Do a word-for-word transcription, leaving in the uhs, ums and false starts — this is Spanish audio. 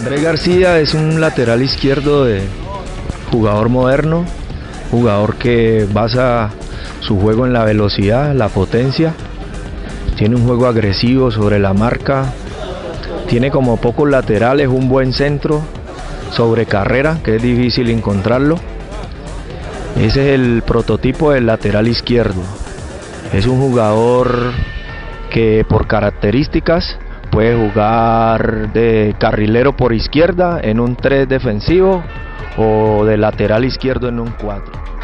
Andres Garcia es un lateral izquierdo de jugador moderno, jugador que basa su juego en la velocidad, la potencia, tiene un juego agresivo sobre la marca, tiene como pocos laterales un buen centro sobre carrera, que es difícil encontrarlo. Ese es el prototipo del lateral izquierdo. Es un jugador que por características puede jugar de carrilero por izquierda en un tres defensivo o de lateral izquierdo en un cuatro.